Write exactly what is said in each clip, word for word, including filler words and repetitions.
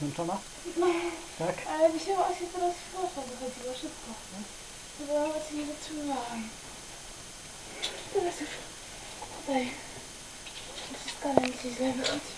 Zmęczona? No, Tak? ale mi się właśnie teraz flasza wychodziła szybko. To bo ja właśnie nie zatrzymywałam. Teraz już tutaj naciskane mi się źle wychodzi.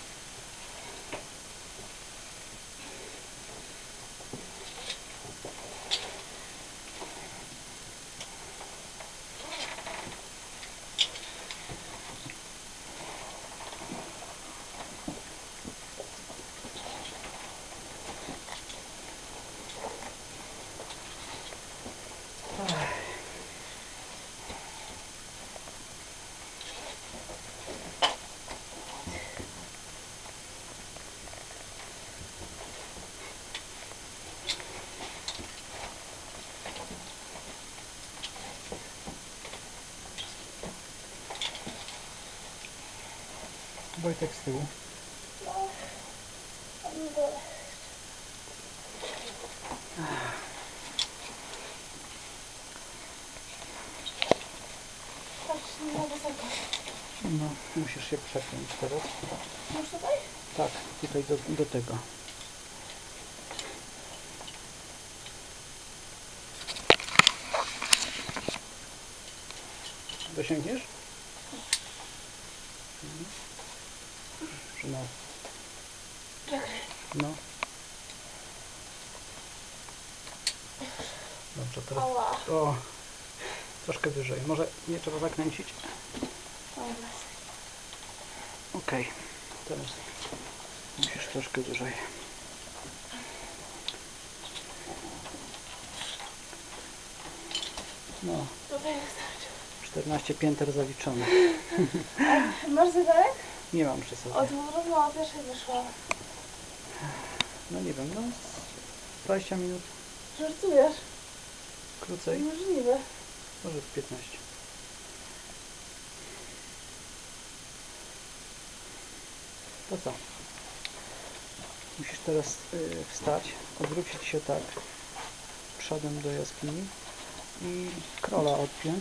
Wojtek z tyłu. No, a nie dole. Patrz, nie ma wysoko. No, musisz się przepiąć teraz. Już tutaj? Tak, tutaj do, do tego. Dosięgniesz? Mhm. No. Czekaj. No. Dobrze, teraz. Ała. O, troszkę wyżej. Może nie trzeba zakręcić? Dobra. Okej. Teraz musisz troszkę wyżej. No, Tutaj wystarczy. czternaście pięter zaliczone. A masz zegarek? Nie mam przy sobie. Od równo o pierwszej wyszłam. No nie wiem, no z dwadzieścia minut Żartujesz? krócej. Niemożliwe. Może z piętnaście. To co? Musisz teraz y, wstać, odwrócić się tak przodem do jaskini i krola odpiąć.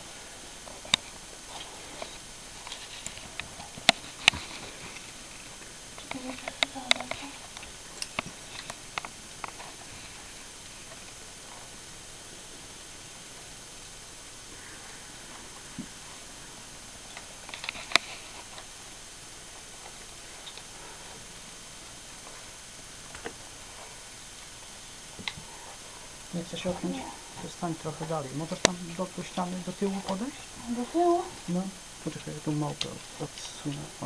Nie chce się odpiąć? To stań trochę dalej. Możesz tam do, do ściany, do tyłu podejść? Do tyłu? No. Poczekaj, ja tą małpę odsunę. O.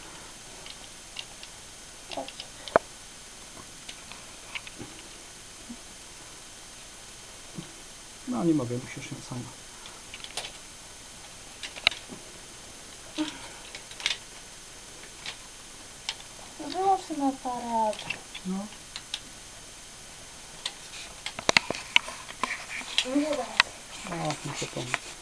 No nie mogę, musisz ją sama. Wyłącz ten aparat. No. Nie da. O, muszę pomóc.